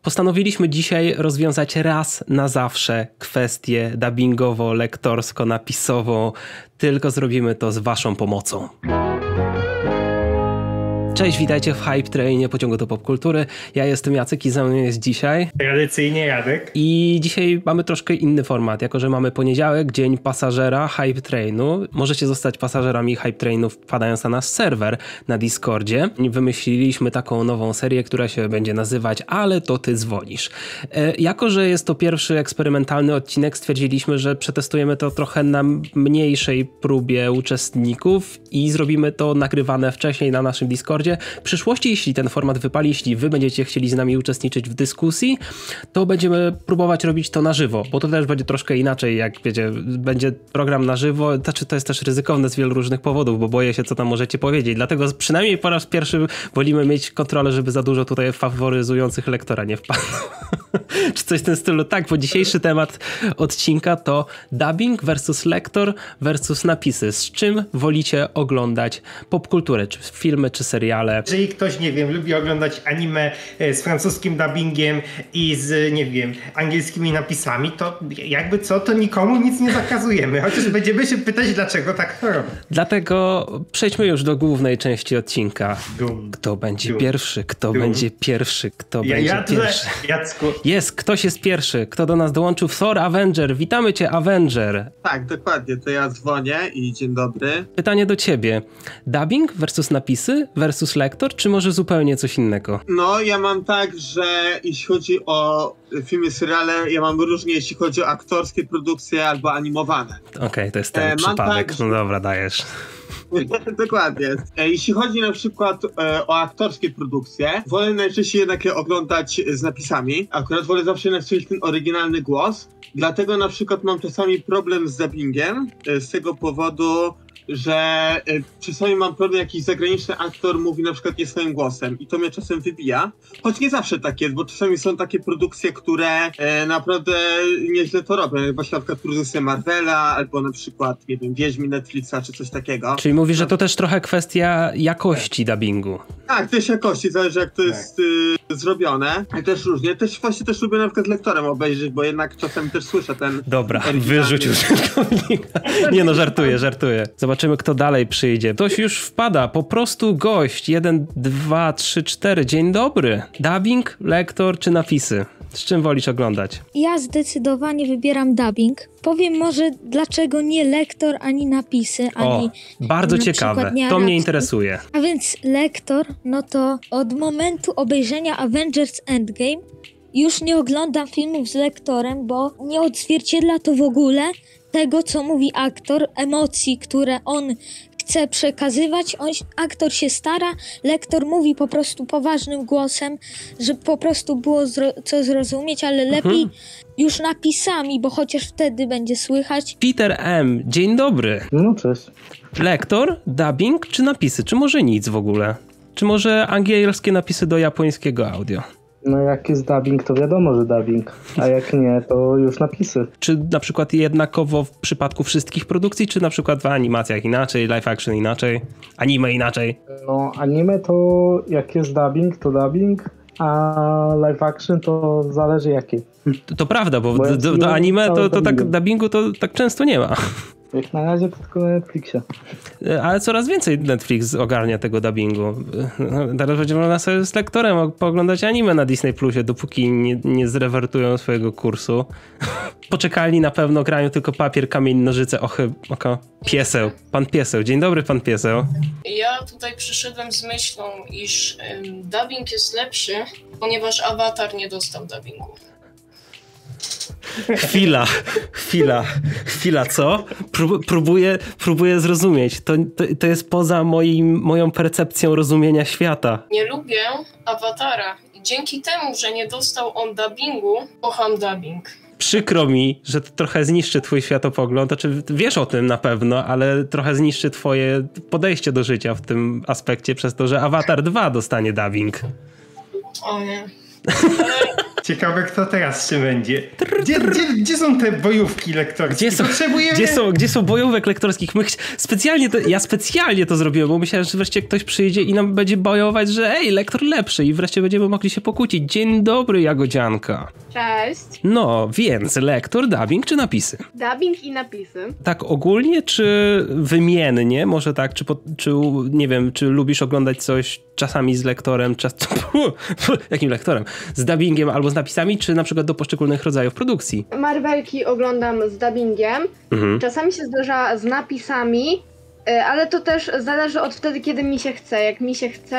Postanowiliśmy dzisiaj rozwiązać raz na zawsze kwestię dubbingowo-lektorsko-napisową, tylko zrobimy to z waszą pomocą. Cześć, witajcie w Hype Trainie Pociągu do Popkultury. Ja jestem Jacek i ze mną jest dzisiaj... Tradycyjnie Radek. I dzisiaj mamy troszkę inny format, jako że mamy poniedziałek, dzień pasażera Hype Trainu. Możecie zostać pasażerami Hype Trainu wpadając na nasz serwer na Discordzie. Wymyśliliśmy taką nową serię, która się będzie nazywać Ale to ty dzwonisz. Jako że jest to pierwszy eksperymentalny odcinek, stwierdziliśmy, że przetestujemy to trochę na mniejszej próbie uczestników i zrobimy to nagrywane wcześniej na naszym Discordzie. W przyszłości, jeśli ten format wypali, jeśli wy będziecie chcieli z nami uczestniczyć w dyskusji, to będziemy próbować robić to na żywo, bo to też będzie troszkę inaczej, jak wiecie, będzie program na żywo, znaczy to jest też ryzykowne z wielu różnych powodów, bo boję się, co tam możecie powiedzieć, dlatego przynajmniej po raz pierwszy wolimy mieć kontrolę, żeby za dużo tutaj faworyzujących lektora nie wpadło. Czy coś w tym stylu. Tak, bo dzisiejszy temat odcinka to dubbing versus lektor versus napisy. Z czym wolicie oglądać popkulturę, czy filmy, czy seriale? Jeżeli ktoś, nie wiem, lubi oglądać anime z francuskim dubbingiem i z, nie wiem, angielskimi napisami, to jakby co, to nikomu nic nie zakazujemy. Chociaż będziemy się pytać, dlaczego tak to robi. Dlatego przejdźmy już do głównej części odcinka. Kto będzie pierwszy? Kto będzie pierwszy? Kto będzie pierwszy? Jacku. Jest, ktoś jest pierwszy. Kto do nas dołączył? Thor Avenger. Witamy cię, Avenger. Tak, dokładnie. To ja dzwonię i dzień dobry. Pytanie do ciebie. Dubbing versus napisy versus lektor, czy może zupełnie coś innego? No, ja mam tak, że jeśli chodzi o filmy, seriale, ja mam różnie, jeśli chodzi o aktorskie produkcje albo animowane. Okej, to jest ten przypadek. Tak, no dobra, dajesz. Dokładnie. Jeśli chodzi na przykład o aktorskie produkcje, wolę najczęściej jednak je oglądać z napisami. Akurat wolę zawsze napisać ten oryginalny głos. Dlatego na przykład mam czasami problem z dubbingiem, z tego powodu, że czasami mam problem, jakiś zagraniczny aktor mówi na przykład nie swoim głosem i to mnie czasem wybija. Choć nie zawsze tak jest, bo czasami są takie produkcje, które naprawdę nieźle to robią. Jak właśnie na przykład produkcje Marvela albo na przykład, nie wiem, Wiedźmin Netflixa czy coś takiego. Czyli mówisz, że to też trochę kwestia jakości dubbingu. Tak, też jakości, zależy jak to jest zrobione. I też różnie. Też lubię na przykład z lektorem obejrzeć, bo jednak czasami też słyszę ten... Dobra, wyrzuć użytkownika. Nie no, żartuję. Zobaczymy, kto dalej przyjdzie. Ktoś już wpada, po prostu gość. 1, 2, 3, 4. Dzień dobry. Dubbing, lektor czy napisy? Z czym wolisz oglądać? Ja zdecydowanie wybieram dubbing. Powiem może, dlaczego nie lektor, ani napisy, ani... bardzo ciekawe. To mnie interesuje. A więc lektor, no to od momentu obejrzenia Avengers Endgame już nie oglądam filmów z lektorem, bo nie odzwierciedla to w ogóle tego, co mówi aktor, emocji, które on chce przekazywać. Aktor się stara, lektor mówi po prostu poważnym głosem, żeby po prostu było co zrozumieć, ale lepiej już napisami, bo chociaż wtedy będzie słychać. Peter M., dzień dobry. No cześć. Lektor, dubbing czy napisy? Czy może nic w ogóle? Czy może angielskie napisy do japońskiego audio? No jak jest dubbing, to wiadomo, że dubbing, a jak nie, to już napisy. Czy na przykład jednakowo w przypadku wszystkich produkcji, czy na przykład w animacjach inaczej, live action inaczej, anime inaczej? No anime to jak jest dubbing, to dubbing, a live action to zależy jaki. To prawda, bo do anime to tak dubbingu to tak często nie ma. Jak na razie to tylko na Netflixie. Ale coraz więcej Netflix ogarnia tego dubbingu. Teraz będzie można sobie z lektorem pooglądać anime na Disney Plusie, dopóki nie zrewertują swojego kursu. Poczekalni na pewno, grają tylko papier, kamień, nożyce, oko. Pieseł. Pan Pieseł. Dzień dobry, pan Pieseł. Ja tutaj przyszedłem z myślą, iż dubbing jest lepszy, ponieważ Avatar nie dostał dubbingu. Chwila, co? Próbuję zrozumieć. To jest poza moją percepcją rozumienia świata. Nie lubię Awatara i dzięki temu, że nie dostał on dubbingu, kocham dubbing. Przykro mi, że to trochę zniszczy twój światopogląd. Znaczy, wiesz o tym na pewno, ale trochę zniszczy twoje podejście do życia w tym aspekcie przez to, że Avatar 2 dostanie dubbing. O nie. Ciekawe, kto teraz czy będzie. Gdzie są te bojówki lektorskie? Gdzie są bojówek lektorskich? Ja specjalnie to zrobiłem, bo myślałem, że wreszcie ktoś przyjdzie i nam będzie bojować, że lektor lepszy i wreszcie będziemy mogli się pokłócić. Dzień dobry, Jagodzianka. Cześć. No, więc lektor, dubbing czy napisy? Dubbing i napisy. Tak ogólnie, czy wymiennie? Może tak, czy nie wiem, czy lubisz oglądać coś czasami z lektorem, jakim lektorem? Z dubbingiem albo z napisami, czy na przykład do poszczególnych rodzajów produkcji? Marvelki oglądam z dubbingiem. Czasami się zdarza z napisami, ale to też zależy od wtedy, kiedy mi się chce. Jak mi się chce,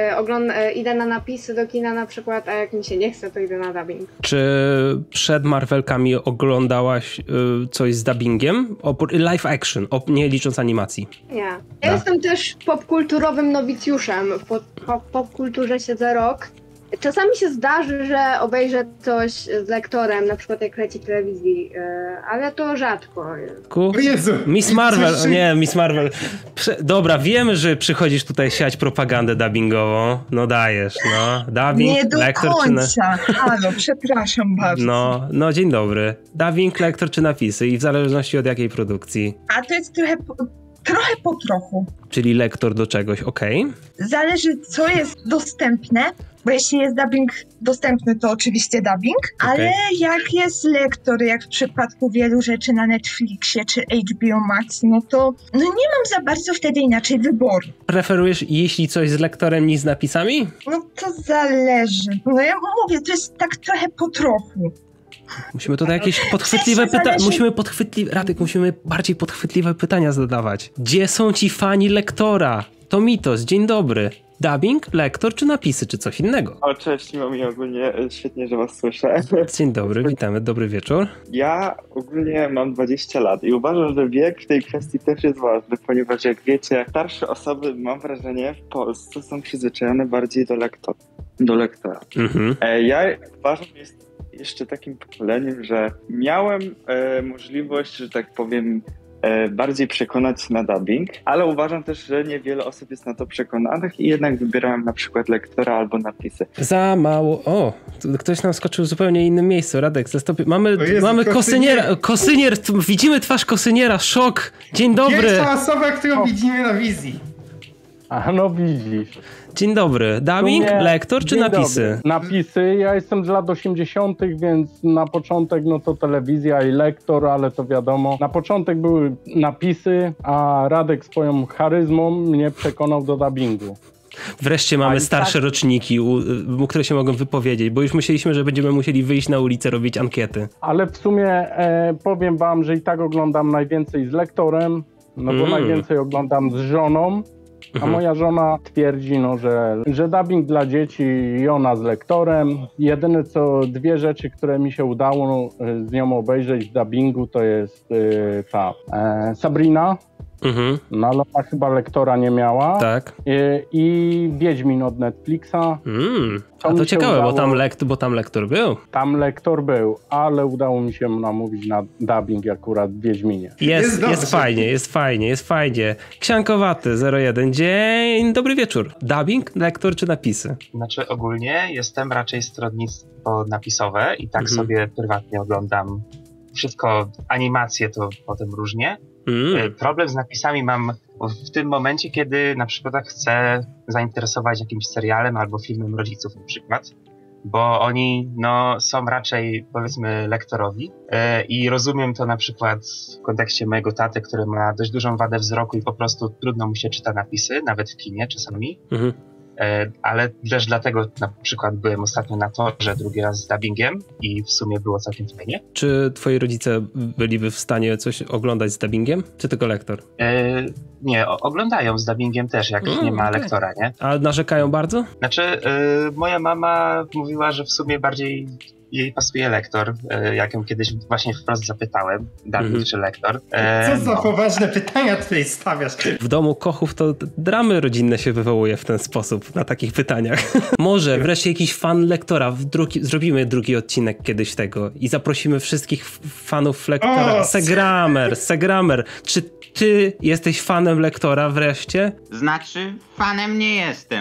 idę na napisy do kina na przykład, a jak mi się nie chce, to idę na dubbing. Czy przed Marvelkami oglądałaś coś z dubbingiem? Live action, nie licząc animacji. Nie. Ja jestem też popkulturowym nowicjuszem. W popkulturze siedzę rok. Czasami się zdarzy, że obejrzę coś z lektorem, na przykład jak leci telewizji, ale to rzadko. O Jezu! Miss Marvel. Dobra, wiemy, że przychodzisz tutaj siać propagandę dubbingową. No dajesz, no. Dubbing, nie do lektor końca. Halo, przepraszam bardzo. No, dzień dobry. Dubbing, lektor czy napisy i w zależności od jakiej produkcji? A to jest trochę po trochu. Czyli lektor do czegoś, okej. Zależy, co jest dostępne, bo jeśli jest dubbing dostępny, to oczywiście dubbing, ale jak jest lektor, jak w przypadku wielu rzeczy na Netflixie czy HBO Max, no to nie mam za bardzo wtedy inaczej wyboru. Preferujesz jeśli coś z lektorem niż z napisami? No to zależy. No ja mówię, to jest tak trochę po trochu. Musimy tutaj jakieś podchwytliwe pytania. Musimy bardziej podchwytliwe pytania zadawać. Gdzie są ci fani lektora? To Mitos, dzień dobry. Dubbing, lektor czy napisy, czy coś innego? O, cześć, miło mi ogólnie, świetnie, że was słyszę. Dzień dobry, witamy, dobry wieczór. Ja ogólnie mam 20 lat i uważam, że wiek w tej kwestii też jest ważny, ponieważ jak wiecie, starsze osoby, mam wrażenie, w Polsce są przyzwyczajone bardziej do lektora. Ja uważam, że jest jeszcze takim pokoleniem, że miałem możliwość, że tak powiem, bardziej przekonać na dubbing, ale uważam też, że niewiele osób jest na to przekonanych i jednak wybierałem na przykład lektora albo napisy. Za mało. O, ktoś nam skoczył w zupełnie innym miejscu. Radek, mamy kosynier, widzimy twarz kosyniera, szok. Dzień dobry. Pierwsza osoba, którą widzimy na wizji. A no widzisz. Dzień dobry. Dubbing, lektor czy napisy? Dobry. Napisy. Ja jestem z lat 80., więc na początek no to telewizja i lektor, ale to wiadomo. Na początek były napisy, a Radek swoją charyzmą mnie przekonał do dubbingu. Wreszcie mamy starsze roczniki, które się mogą wypowiedzieć, bo już myśleliśmy, że będziemy musieli wyjść na ulicę, robić ankiety. Ale w sumie powiem wam, że i tak oglądam najwięcej z lektorem, no bo najwięcej oglądam z żoną. A moja żona twierdzi, że dubbing dla dzieci i ona z lektorem. Jedyne dwie rzeczy, które mi się udało z nią obejrzeć w dubbingu, to jest Sabrina. No ale ona chyba lektora nie miała. Tak. I Wiedźmin od Netflixa. A to ciekawe, bo tam lektor był. Tam lektor był, ale udało mi się namówić na dubbing akurat w Wiedźminie. Jest fajnie. Ksiankowaty 01. Dzień dobry wieczór. Dubbing, lektor czy napisy? Znaczy ogólnie jestem raczej stronnictwo napisowe i tak sobie prywatnie oglądam wszystko, animacje to potem różnie. Problem z napisami mam w tym momencie, kiedy na przykład chcę zainteresować jakimś serialem albo filmem rodziców na przykład, bo oni są raczej powiedzmy lektorowi i rozumiem to na przykład w kontekście mojego taty, który ma dość dużą wadę wzroku i po prostu trudno mu się czyta napisy, nawet w kinie czasami. Ale też dlatego na przykład byłem ostatnio na torze drugi raz z dubbingiem i w sumie było całkiem fajnie. Czy twoi rodzice byliby w stanie coś oglądać z dubbingiem, czy tylko lektor? Nie, oglądają z dubbingiem też, jak nie ma lektora, nie? A narzekają bardzo? Znaczy, moja mama mówiła, że w sumie bardziej jej pasuje lektor, jak ją kiedyś właśnie wprost zapytałem, dubbing czy lektor. Co za poważne pytania tutaj stawiasz? W domu Kochów to dramy rodzinne się wywołuje w ten sposób, na takich pytaniach. Może wreszcie jakiś fan lektora, zrobimy drugi odcinek kiedyś tego i zaprosimy wszystkich fanów lektora. Segramer, czy ty jesteś fanem lektora wreszcie? Znaczy, fanem nie jestem.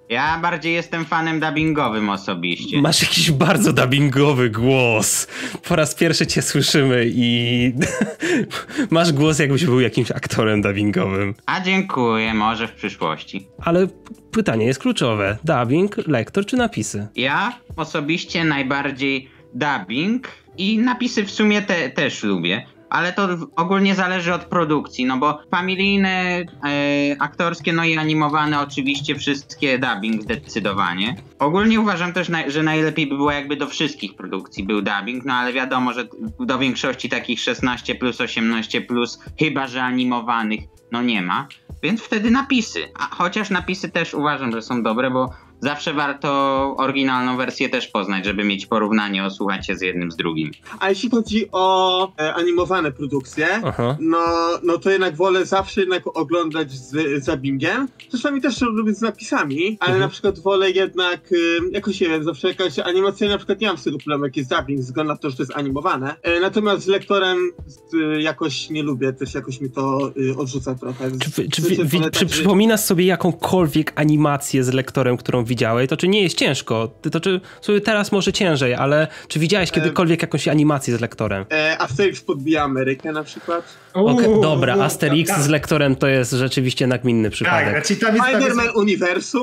Ja bardziej jestem fanem dubbingowym osobiście. Masz jakiś bardzo dubbingowy głos. Po raz pierwszy cię słyszymy i masz głos, jakbyś był jakimś aktorem dubbingowym. A dziękuję, może w przyszłości. Ale pytanie jest kluczowe. Dubbing, lektor czy napisy? Ja osobiście najbardziej dubbing i napisy w sumie też lubię. Ale to ogólnie zależy od produkcji, no bo familijne, aktorskie, no i animowane oczywiście wszystkie dubbing zdecydowanie. Ogólnie uważam też, że najlepiej by było jakby do wszystkich produkcji był dubbing, no ale wiadomo, że do większości takich 16+, 18+, chyba że animowanych, no nie ma. Więc wtedy napisy. A chociaż napisy też uważam, że są dobre, bo zawsze warto oryginalną wersję też poznać, żeby mieć porównanie, osłuchać się z jednym z drugim. A jeśli chodzi o animowane produkcje, no to jednak wolę zawsze oglądać z dubbingiem. Czasami też lubię z napisami, ale na przykład wolę jednak jakoś, nie wiem, zawsze jakaś animacja, na przykład nie mam z tego problemu, jak jest dubbing, ze względu na to, że to jest animowane. Natomiast z lektorem jakoś nie lubię, też jakoś mi to odrzuca trochę. Czy przypominasz sobie jakąkolwiek animację z lektorem, którą widziałeś? To czy nie jest ciężko? To czy sobie teraz może ciężej, ale czy widziałeś kiedykolwiek jakąś animację z lektorem? Asterix podbija Amerykę na przykład. Dobra, Asterix z lektorem to jest rzeczywiście nagminny przypadek. Tak, znaczy Spider-Man Uniwersum.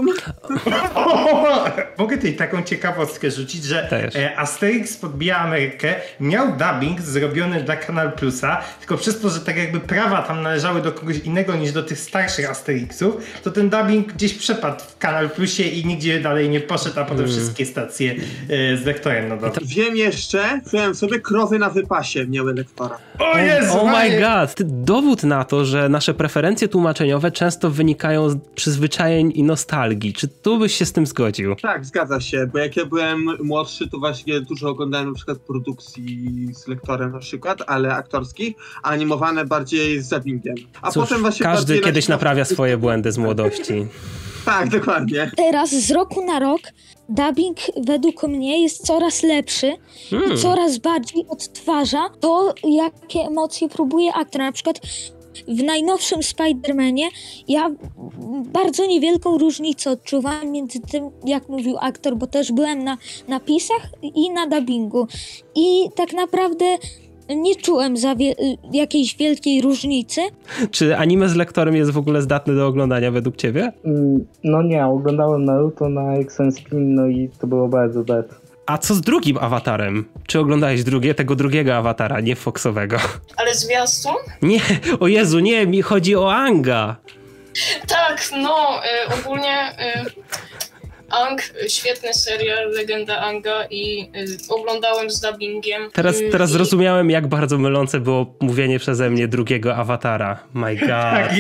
Mogę tutaj taką ciekawostkę rzucić, że Asterix podbija Amerykę miał dubbing zrobiony dla Kanal Plusa, tylko przez to, że tak jakby prawa tam należały do kogoś innego niż do tych starszych Asterixów, to ten dubbing gdzieś przepadł w Kanal Plusie i nigdzie dalej nie poszedł, a potem wszystkie stacje z lektorem nadal. Wiem jeszcze, wziąłem sobie Krowy na wypasie miały lektora. O Jezu! Oh my god! Dowód na to, że nasze preferencje tłumaczeniowe często wynikają z przyzwyczajeń i nostalgii. Czy tu byś się z tym zgodził? Tak, zgadza się, bo jak ja byłem młodszy, to właśnie dużo oglądałem na przykład produkcji z lektorem na przykład, ale aktorskich, a animowane bardziej z dubbingiem. A cóż, potem właśnie każdy kiedyś naprawia swoje błędy z młodości. Tak, dokładnie. Teraz z roku na rok dubbing według mnie jest coraz lepszy i coraz bardziej odtwarza to, jakie emocje próbuje aktor. Na przykład w najnowszym Spider-Manie ja bardzo niewielką różnicę odczuwałem między tym, jak mówił aktor, bo też byłem na napisach i na dubbingu. I tak naprawdę nie czułem jakiejś wielkiej różnicy. Czy anime z lektorem jest w ogóle zdatny do oglądania według ciebie? No nie, oglądałem Naruto na Exenspin, no i to było bardzo bad. A co z drugim awatarem? Czy oglądałeś tego drugiego awatara, nie Foxowego? Ale zwiastun? Nie, o Jezu, nie, mi chodzi o Anga. Tak, no, ogólnie Ang, świetny serial, legenda Anga i oglądałem z dubbingiem. Teraz zrozumiałem, jak bardzo mylące było mówienie przeze mnie drugiego awatara. My god. Tak,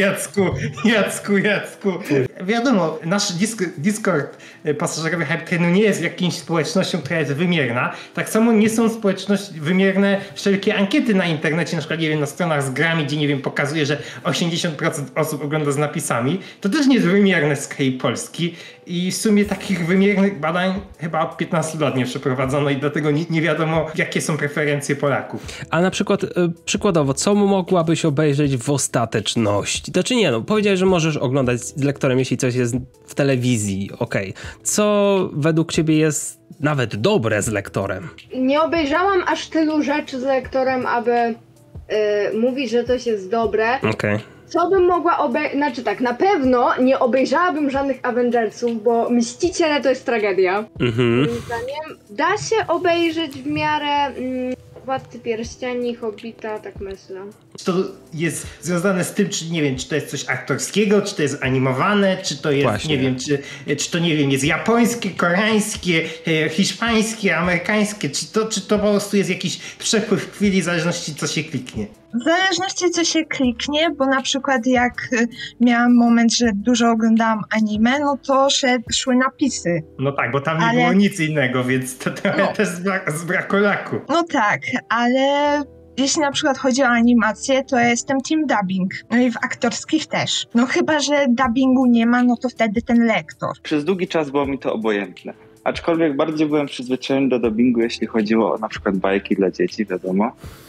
Jacku. Wiadomo, nasz Discord pasażerowy Hype Trainu nie jest jakimś społecznością, która jest wymierna. Tak samo nie są wymierne wszelkie ankiety na internecie, na przykład, nie wiem, na stronach z grami, gdzie, nie wiem, pokazuje, że 80% osób ogląda z napisami. To też nie jest wymierne z kraju Polski i w sumie takich wymiernych badań chyba od 15 lat nie przeprowadzono i dlatego nie wiadomo, jakie są preferencje Polaków. A na przykład, przykładowo, co mogłabyś obejrzeć w ostateczności? To czy nie, no powiedziałeś, że możesz oglądać z lektorem, jeśli coś jest w telewizji, okej. Co według ciebie jest nawet dobre z lektorem? Nie obejrzałam aż tylu rzeczy z lektorem, aby mówić, że coś jest dobre. Okej. Co bym mogła znaczy tak, na pewno nie obejrzałabym żadnych Avengersów, bo Mściciele to jest tragedia. Moim zdaniem da się obejrzeć w miarę Władcy Pierścieni, Hobbita, tak myślę. To jest związane z tym, czy nie wiem, czy to jest coś aktorskiego, czy to jest animowane, czy to jest, właśnie, nie wiem, czy to, nie wiem, jest japońskie, koreańskie, hiszpańskie, amerykańskie, czy to po prostu jest jakiś przepływ w chwili, w zależności co się kliknie. W zależności co się kliknie, bo na przykład jak miałam moment, że dużo oglądałam anime, no to szły napisy. No tak, bo tam nie było nic innego, więc to trochę też z braku laku. No tak, ale jeśli na przykład chodzi o animację, to ja jestem team dubbing. No i w aktorskich też. No chyba, że dubbingu nie ma, no to wtedy ten lektor. Przez długi czas było mi to obojętne. Aczkolwiek bardziej byłem przyzwyczajony do dubbingu, jeśli chodziło o na przykład bajki dla dzieci, wiadomo.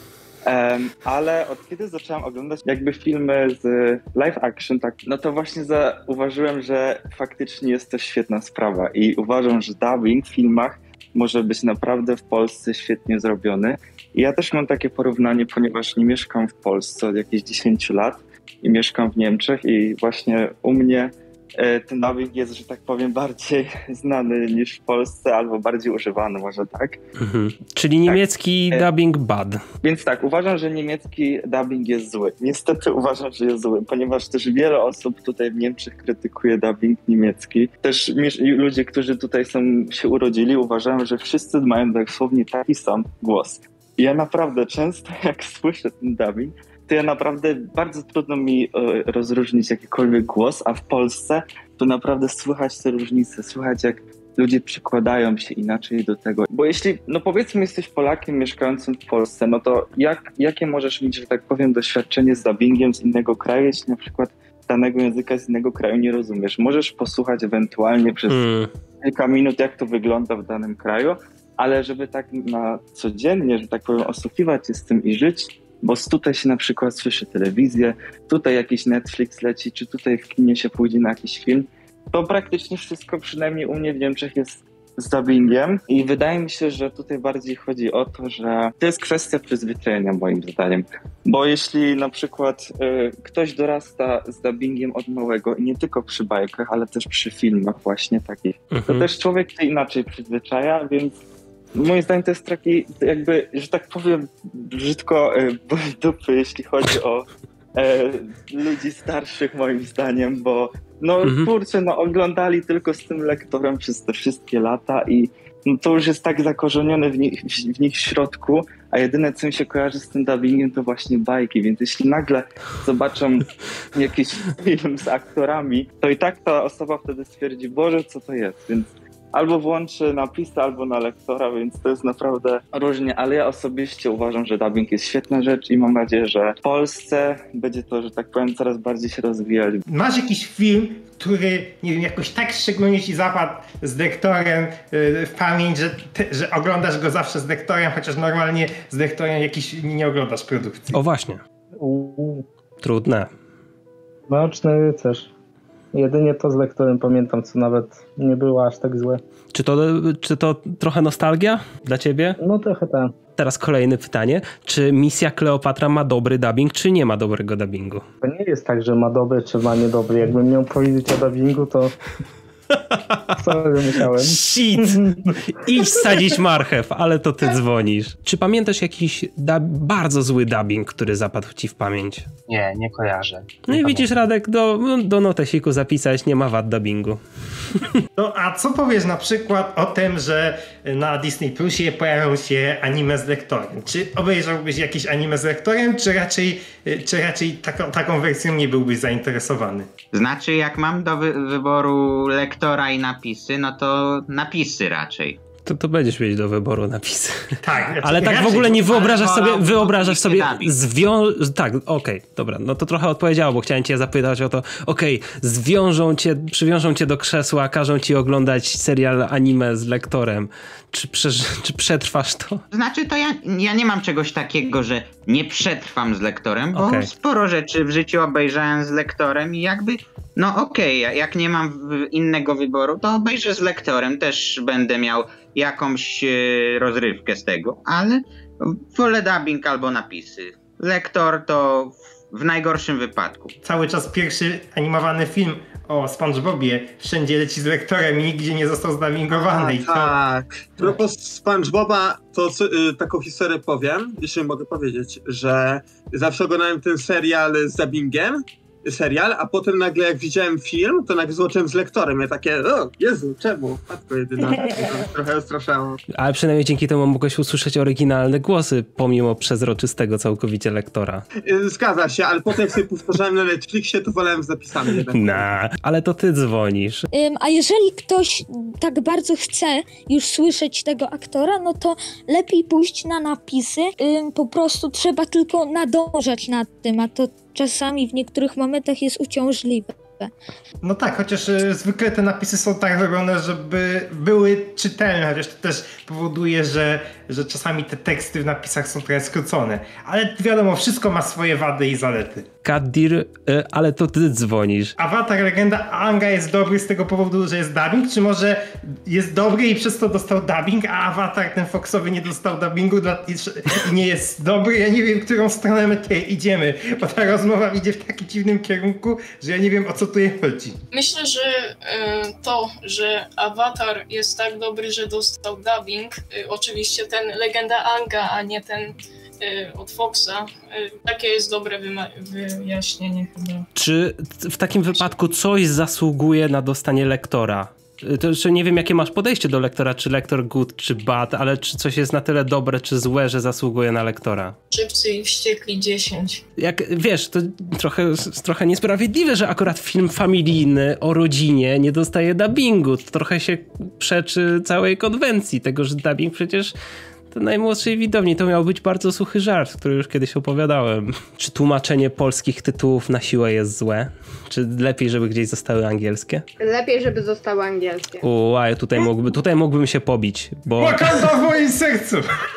Ale od kiedy zacząłem oglądać jakby filmy z live action, tak, no to właśnie zauważyłem, że faktycznie jest to świetna sprawa i uważam, że dubbing w filmach może być naprawdę w Polsce świetnie zrobiony. I ja też mam takie porównanie, ponieważ nie mieszkam w Polsce od jakichś 10 lat i mieszkam w Niemczech i właśnie u mnie ten dubbing jest, że tak powiem, bardziej znany niż w Polsce, albo bardziej używany, może tak. Czyli niemiecki dubbing bad. Więc tak, uważam, że niemiecki dubbing jest zły. Niestety uważam, że jest zły, ponieważ też wiele osób tutaj w Niemczech krytykuje dubbing niemiecki. Też ludzie, którzy tutaj się urodzili, uważają, że wszyscy mają dosłownie taki sam głos. I ja naprawdę często, jak słyszę ten dubbing, to ja naprawdę bardzo trudno mi rozróżnić jakikolwiek głos, a w Polsce to naprawdę słychać te różnice, słychać jak ludzie przykładają się inaczej do tego. Bo jeśli, no powiedzmy, jesteś Polakiem mieszkającym w Polsce, no to jakie możesz mieć, że tak powiem, doświadczenie z dubbingiem z innego kraju, jeśli na przykład danego języka z innego kraju nie rozumiesz? Możesz posłuchać ewentualnie przez kilka minut, jak to wygląda w danym kraju, ale żeby tak na codziennie, że tak powiem, osłuchiwać się z tym i żyć, bo tutaj się na przykład słyszy telewizję, tutaj jakiś Netflix leci, czy tutaj w kinie się pójdzie na jakiś film, to praktycznie wszystko, przynajmniej u mnie w Niemczech, jest z dubbingiem i wydaje mi się, że tutaj bardziej chodzi o to, że to jest kwestia przyzwyczajenia moim zdaniem, bo jeśli na przykład ktoś dorasta z dubbingiem od małego i nie tylko przy bajkach, ale też przy filmach właśnie takich, to też człowiek się inaczej przyzwyczaja, więc moim zdaniem to jest taki jakby, że tak powiem brzydko, ból dupy, jeśli chodzi o ludzi starszych moim zdaniem, bo no kurczę, no oglądali tylko z tym lektorem przez te wszystkie lata i no, to już jest tak zakorzenione w nich w środku, a jedyne co mi się kojarzy z tym dubbingiem to właśnie bajki, więc jeśli nagle zobaczą jakiś film z aktorami, to i tak ta osoba wtedy stwierdzi, Boże, co to jest, więc albo włączy napisy, albo na lektora, więc to jest naprawdę różnie, ale ja osobiście uważam, że dubbing jest świetna rzecz i mam nadzieję, że w Polsce będzie to, że tak powiem, coraz bardziej się rozwijać. Masz jakiś film, który, nie wiem, jakoś tak szczególnie ci zapadł z lektorem w pamięć, że oglądasz go zawsze z lektorem, chociaż normalnie z lektorem jakiś nie oglądasz produkcji? O właśnie. Trudne. Mroczny rycerz. Jedynie to z lektorem pamiętam, co nawet nie było aż tak złe. Czy to trochę nostalgia dla ciebie? No trochę tak. Teraz kolejne pytanie. Czy Misja Kleopatra ma dobry dubbing, czy nie ma dobrego dubbingu? To nie jest tak, że ma dobry, czy ma niedobry. Jakbym miał powiedzieć o dubbingu, to... Sorry, musiałem. Shit! Idź sadzić marchew, ale to ty dzwonisz. Czy pamiętasz jakiś bardzo zły dubbing, który zapadł ci w pamięć? Nie kojarzę. No i widzisz, Radek, do notesiku zapisać, nie ma wad dubbingu. No a co powiesz na przykład o tym, że na Disney Plusie pojawią się anime z lektorem? Czy obejrzałbyś jakieś anime z lektorem, czy raczej taką wersją nie byłbyś zainteresowany? Znaczy, jak mam do wyboru lektora i napisy, no to napisy raczej. To będziesz mieć do wyboru napisy. Tak. Ale tak w ogóle nie wyobrażasz sobie tak, okej, dobra, no to trochę odpowiedziało, bo chciałem cię zapytać o to, przywiążą cię do krzesła, każą ci oglądać serial anime z lektorem. Czy przetrwasz to? Znaczy, to ja nie mam czegoś takiego, że nie przetrwam z lektorem, bo sporo rzeczy w życiu obejrzałem z lektorem i jakby jak nie mam innego wyboru, to obejrzę z lektorem, też będę miał jakąś rozrywkę z tego, ale wolę dubbing albo napisy. Lektor to w najgorszym wypadku. Cały czas pierwszy animowany film o SpongeBobie wszędzie leci z lektorem i nigdzie nie został zdubbingowany. Tak. A propos SpongeBoba, to taką historię powiem, jeśli mogę powiedzieć, że zawsze oglądałem ten serial z dubbingiem, a potem nagle jak widziałem film, to nagle zobaczyłem z lektorem. Ja takie, Jezu, czemu? Matko jedyna. Trochę straszało. Ale przynajmniej dzięki temu mogłeś usłyszeć oryginalne głosy, pomimo przezroczystego całkowicie lektora. Zgadza się, ale potem jak sobie powtarzałem na Netflixie, to wolałem z zapisami jednak. Ale to ty dzwonisz. A jeżeli ktoś tak bardzo chce już słyszeć tego aktora, no to lepiej pójść na napisy. Po prostu trzeba tylko nadążać nad tym, a to czasami w niektórych momentach jest uciążliwe. łatwe. No tak, chociaż zwykle te napisy są tak robione, żeby były czytelne, chociaż to też powoduje, że czasami te teksty w napisach są trochę skrócone. Ale wiadomo, wszystko ma swoje wady i zalety. Kadir, ale to ty dzwonisz. Avatar Legenda Aanga jest dobry z tego powodu, że jest dubbing, czy może jest dobry i przez to dostał dubbing, a Avatar ten Foxowy nie dostał dubbingu i nie jest dobry? Ja nie wiem, w którą stronę my tutaj idziemy, bo ta rozmowa idzie w takim dziwnym kierunku, że ja nie wiem, o co tu chodzi. Myślę, że to, że Avatar jest tak dobry, że dostał dubbing, oczywiście ten Legenda Aanga, a nie ten od Foxa, takie jest dobre wyjaśnienie chyba. Czy w takim wypadku coś zasługuje na dostanie lektora? To jeszcze nie wiem, jakie masz podejście do lektora, czy lektor good, czy bad, ale czy coś jest na tyle dobre, czy złe, że zasługuje na lektora? Szybcy i wściekli 10. Jak wiesz, to trochę niesprawiedliwe, że akurat film familijny o rodzinie nie dostaje dubbingu. To trochę się przeczy całej konwencji tego, że dubbing przecież to najmłodszej widowni. To miał być bardzo suchy żart, który już kiedyś opowiadałem. Czy tłumaczenie polskich tytułów na siłę jest złe? Czy lepiej, żeby gdzieś zostały angielskie? Lepiej, żeby zostały angielskie. Uaj, tutaj mógłbym się pobić, bo... Wakanda w moim sercu!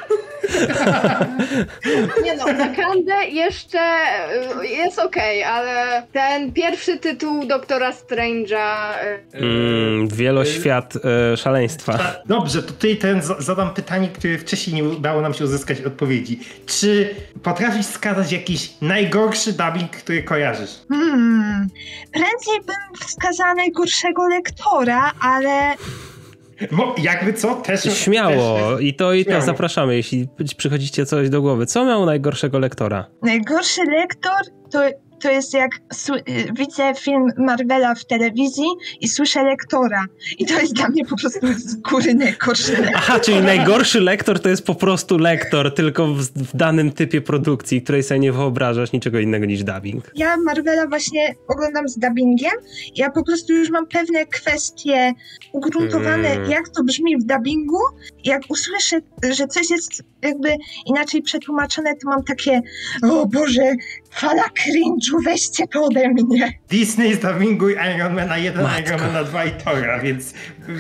Nie no, Wakandę jeszcze jest okej, ale ten pierwszy tytuł Doktora Strange'a... Wieloświat szaleństwa. Dobrze, to tutaj zadam pytanie, które wcześniej nie udało nam się uzyskać odpowiedzi. Czy potrafisz wskazać jakiś najgorszy dubbing, który kojarzysz? Prędzej bym wskazała najgorszego lektora, ale... Jakby co? Też Śmiało. I to zapraszamy, jeśli przychodzicie coś do głowy. Co miał najgorszego lektora? Najgorszy lektor to jest jak widzę film Marvela w telewizji i słyszę lektora. I to jest dla mnie po prostu z góry najgorszy lektor. Aha, czyli najgorszy lektor to jest po prostu lektor, tylko w danym typie produkcji, której sobie nie wyobrażasz niczego innego niż dubbing. Ja Marvela właśnie oglądam z dubbingiem. Ja po prostu już mam pewne kwestie ugruntowane, jak to brzmi w dubbingu. Jak usłyszę, że coś jest jakby inaczej przetłumaczone, to mam takie, o Boże, fala cringe'u, weźcie to ode mnie. Disney zdubbinguj Iron Mana 1, Iron Mana 2 i Thora, więc...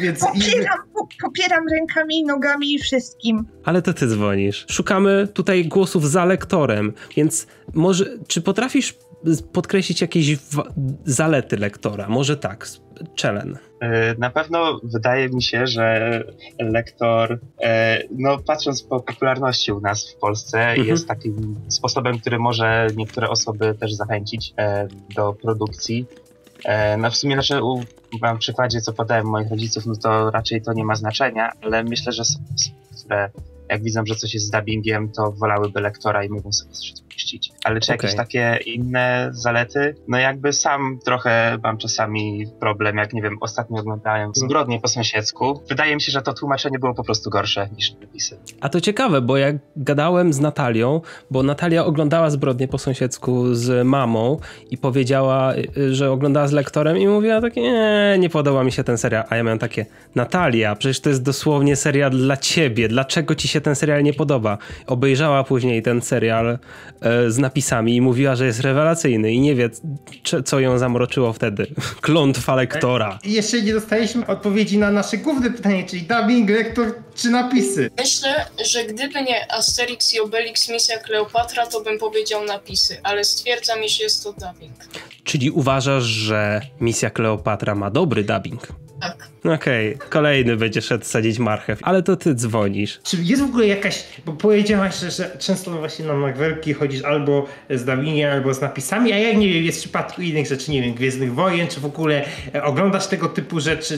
Popieram rękami i nogami i wszystkim. Ale to ty dzwonisz. Szukamy tutaj głosów za lektorem, więc może, czy potrafisz podkreślić jakieś zalety lektora? Może tak, Czelen. Na pewno wydaje mi się, że lektor, no patrząc po popularności u nas w Polsce, jest takim sposobem, który może niektóre osoby też zachęcić do produkcji. No w sumie w przykładzie, co podałem moich rodziców, no to raczej to nie ma znaczenia, ale myślę, że są osoby, które jak widzą, że coś jest z dubbingiem, to wolałyby lektora i mogą sobie coś odpuścić. Ale czy jakieś takie inne zalety? No jakby sam trochę mam czasami problem, jak nie wiem, ostatnio oglądałem Zbrodnie po sąsiedzku. Wydaje mi się, że to tłumaczenie było po prostu gorsze niż napisy. A to ciekawe, bo jak gadałem z Natalią, bo Natalia oglądała Zbrodnie po sąsiedzku z mamą i powiedziała, że oglądała z lektorem i mówiła takie, nie podoba mi się ten serial. A ja miałem takie, Natalia, przecież to jest dosłownie serial dla ciebie. Dlaczego ci się ten serial nie podoba? Obejrzała później ten serial z napisami i mówiła, że jest rewelacyjny i nie wie, co ją zamroczyło wtedy. Klątwa lektora. Jeszcze nie dostaliśmy odpowiedzi na nasze główne pytanie, czyli dubbing, lektor czy napisy? Myślę, że gdyby nie Asterix i Obelix Misja Kleopatra, to bym powiedział napisy, ale stwierdzam, iż jest to dubbing. Czyli uważasz, że Misja Kleopatra ma dobry dubbing? Tak. Okej, kolejny będzie szedł sadzić marchew, ale to ty dzwonisz. Czy jest w ogóle jakaś, bo powiedziałaś, że często właśnie na Marvelki chodzisz albo z dubbingiem, albo z napisami, a jak nie wiem, jest w przypadku innych rzeczy, nie wiem, Gwiezdnych Wojen, czy w ogóle oglądasz tego typu rzeczy,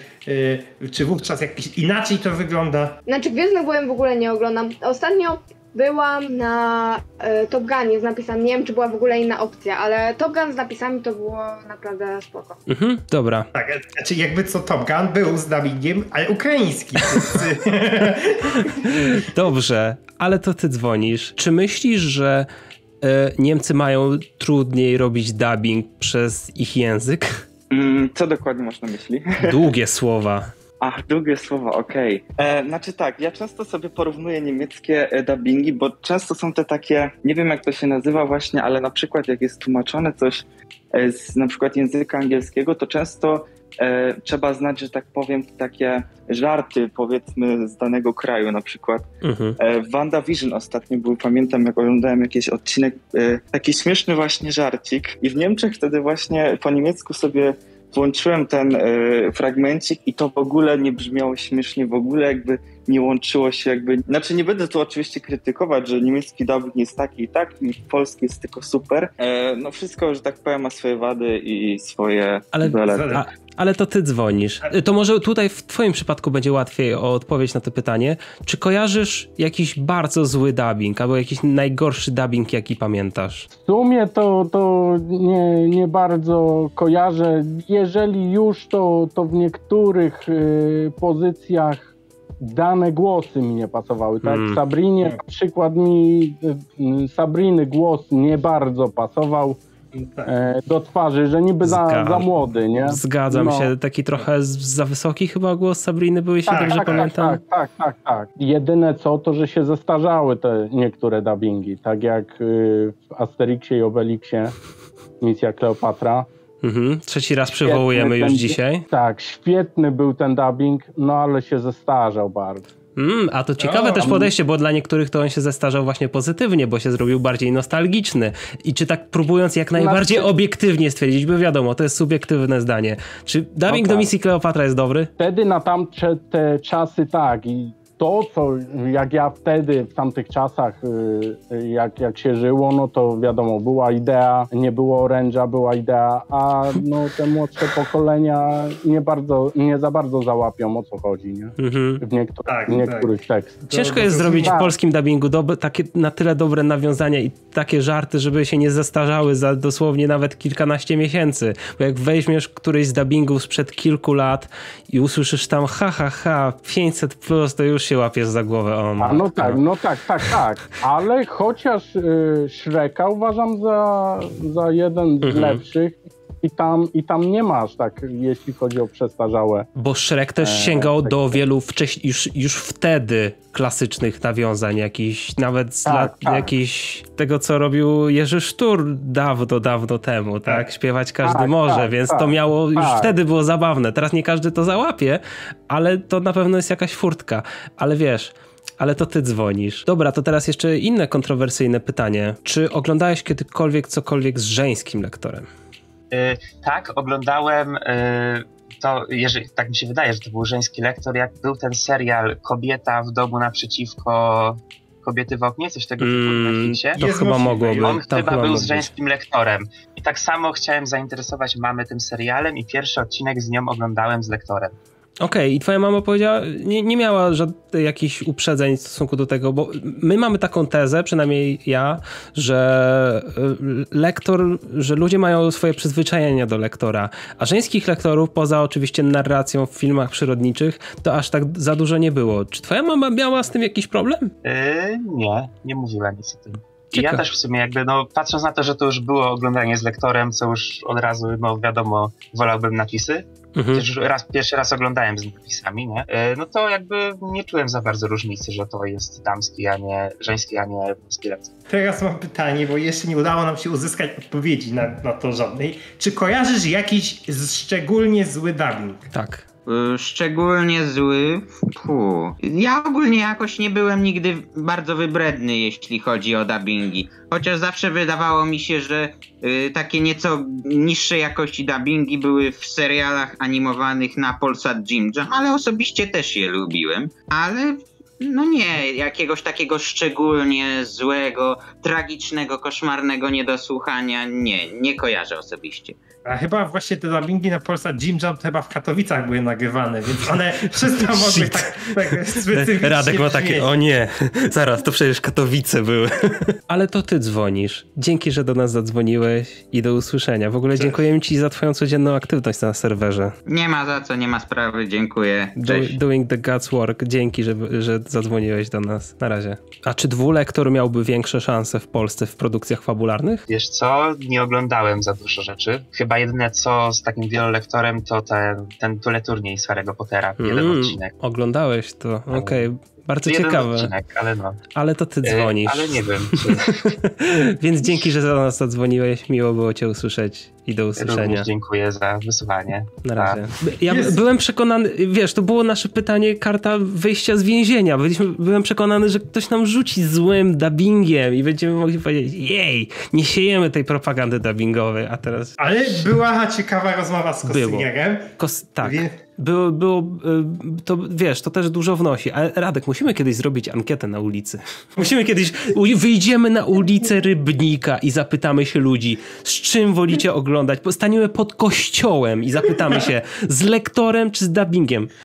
czy wówczas jakiś inaczej to wygląda? Znaczy Gwiezdnych Wojen w ogóle nie oglądam. Ostatnio byłam na Top Gunie z napisami, nie wiem czy była w ogóle inna opcja, ale Top Gun z napisami to było naprawdę spoko. Dobra. Tak, znaczy jakby co Top Gun był z dubbingiem, ale ukraiński. Dobrze, ale to ty dzwonisz. Czy myślisz, że Niemcy mają trudniej robić dubbing przez ich język? Co dokładnie masz na myśli? Długie słowa. Ach, drugie słowo, okej. Znaczy tak, ja często sobie porównuję niemieckie dubbingi, bo często są te takie, nie wiem jak to się nazywa właśnie, ale na przykład jak jest tłumaczone coś z na przykład języka angielskiego, to często trzeba znać, że tak powiem, takie żarty powiedzmy z danego kraju na przykład. W WandaVision ostatnio był, pamiętam jak oglądałem jakiś odcinek, taki śmieszny właśnie żarcik i w Niemczech wtedy właśnie po niemiecku sobie włączyłem ten fragmencik i to w ogóle nie brzmiało śmiesznie, w ogóle jakby nie łączyło się jakby... Znaczy nie będę tu oczywiście krytykować, że niemiecki dubbing jest taki i tak, i polski jest tylko super. No wszystko, że tak powiem, ma swoje wady i swoje zalety. Ale to ty dzwonisz. To może tutaj w twoim przypadku będzie łatwiej o odpowiedź na to pytanie. Czy kojarzysz jakiś bardzo zły dubbing, albo jakiś najgorszy dubbing, jaki pamiętasz? W sumie to nie bardzo kojarzę. Jeżeli już, to w niektórych pozycjach dane głosy mi nie pasowały. Tak jak w Sabrinie na przykład mi Sabriny głos nie bardzo pasował do twarzy, że niby za młody, nie? Zgadzam się. Taki trochę za wysoki chyba głos Sabriny był, jeśli dobrze pamiętam. Tak. Jedyne to, że się zestarzały te niektóre dubbingi. Tak jak w Asterixie i Obelixie Misja Kleopatra. Trzeci raz przywołujemy już dzisiaj. Tak, świetny był ten dubbing, no ale się zestarzał bardzo. A to ciekawe też podejście, bo dla niektórych to on się zestarzał właśnie pozytywnie, bo się zrobił bardziej nostalgiczny. I czy tak próbując jak najbardziej obiektywnie stwierdzić, bo wiadomo, to jest subiektywne zdanie. Czy dubbing do Misji Kleopatra jest dobry? Wtedy na tamte te czasy tak. I to, co jak ja wtedy w tamtych czasach, jak się żyło, no to wiadomo, była idea, nie było oręża, była idea, a no te młodsze pokolenia nie za bardzo załapią, o co chodzi, nie? W niektórych tekstach. Ciężko jest zrobić w polskim dubbingu takie na tyle dobre nawiązania i takie żarty, żeby się nie zestarzały za dosłownie nawet kilkanaście miesięcy. Bo jak weźmiesz któryś z dubbingów sprzed kilku lat i usłyszysz tam 500+, to już się łapiesz za głowę. No tak. Ale chociaż Shreka uważam za jeden z lepszych i tam nie masz tak, jeśli chodzi o przestarzałe. Bo Shrek też sięgał do wielu już wtedy klasycznych nawiązań, jakichś nawet z lat jakichś tego, co robił Jerzy Sztur dawno temu, tak? Śpiewać każdy może, więc to miało, już wtedy było zabawne. Teraz nie każdy to załapie, ale to na pewno jest jakaś furtka. Ale wiesz, ale to ty dzwonisz. Dobra, to teraz jeszcze inne kontrowersyjne pytanie. Czy oglądałeś kiedykolwiek cokolwiek z żeńskim lektorem? Tak, oglądałem to, jeżeli, tak mi się wydaje, że to był żeński lektor, jak był ten serial Kobieta w domu naprzeciwko Kobiety w oknie, coś tego typu na Netflixie. To chyba mogłoby. On chyba był z żeńskim lektorem. I tak samo chciałem zainteresować mamę tym serialem i pierwszy odcinek z nią oglądałem z lektorem. Okej, i twoja mama powiedziała, nie miała żadnych jakichś uprzedzeń w stosunku do tego, bo my mamy taką tezę, przynajmniej ja, że że ludzie mają swoje przyzwyczajenia do lektora, a żeńskich lektorów, poza oczywiście narracją w filmach przyrodniczych, to aż tak za dużo nie było. Czy twoja mama miała z tym jakiś problem? Nie mówiła nic o tym. I ja też w sumie jakby, patrząc na to, że to już było oglądanie z lektorem, co już od razu, wiadomo, wolałbym napisy. Chociaż pierwszy raz oglądałem z napisami, nie? No to jakby nie czułem za bardzo różnicy, że to jest damski, a nie żeński, a nie męski lektor. Teraz mam pytanie, bo jeszcze nie udało nam się uzyskać odpowiedzi na to żadnej. Czy kojarzysz jakiś szczególnie zły dubbing? Tak. Szczególnie zły? Ja ogólnie jakoś nie byłem nigdy bardzo wybredny, jeśli chodzi o dubbingi. Chociaż zawsze wydawało mi się, że takie nieco niższej jakości dubbingi były w serialach animowanych na Polsat Jim Jam, ale osobiście też je lubiłem. Ale nie, jakiegoś takiego szczególnie złego, tragicznego, koszmarnego niedosłuchania nie kojarzę osobiście. A chyba właśnie te dubbingi na Polsat Jim Jam chyba w Katowicach były nagrywane, więc one wszystko mogły tak specyficznie Radek ma takie, o nie, zaraz, to przecież Katowice były. Ale to ty dzwonisz. Dzięki, że do nas zadzwoniłeś i do usłyszenia. W ogóle dziękujemy ci za twoją codzienną aktywność na serwerze. Nie ma za co, nie ma sprawy, dziękuję. Cześć. Doing the God's work. Dzięki, że zadzwoniłeś do nas. Na razie. A czy dwulektor miałby większe szanse w Polsce w produkcjach fabularnych? Wiesz co, nie oglądałem za dużo rzeczy. Chyba jedyne co z takim wielolektorem to ten teleturniej z Harry'ego Pottera. Jeden odcinek. Oglądałeś to, okej. Bardzo ciekawe. Odcinek, ale no. Ale to ty dzwonisz. Ale nie wiem. Czy... Więc dzięki, że do nas zadzwoniłeś. Miło było cię usłyszeć i do usłyszenia. Również dziękuję za wysłuchanie. Na razie. Ja byłem przekonany, wiesz, to było nasze pytanie, karta wyjścia z więzienia. Byłem przekonany, że ktoś nam rzuci złym dubbingiem i będziemy mogli powiedzieć, jej, nie siejemy tej propagandy dubbingowej, a teraz... Ale była ciekawa rozmowa z Kostynierem. Tak. To wiesz, to też dużo wnosi. Ale Radek, musimy kiedyś zrobić ankietę na ulicy. Musimy kiedyś, wyjdziemy na ulicę Rybnika i zapytamy się ludzi, z czym wolicie oglądać. Staniemy pod kościołem i zapytamy się, z lektorem czy z dubbingiem.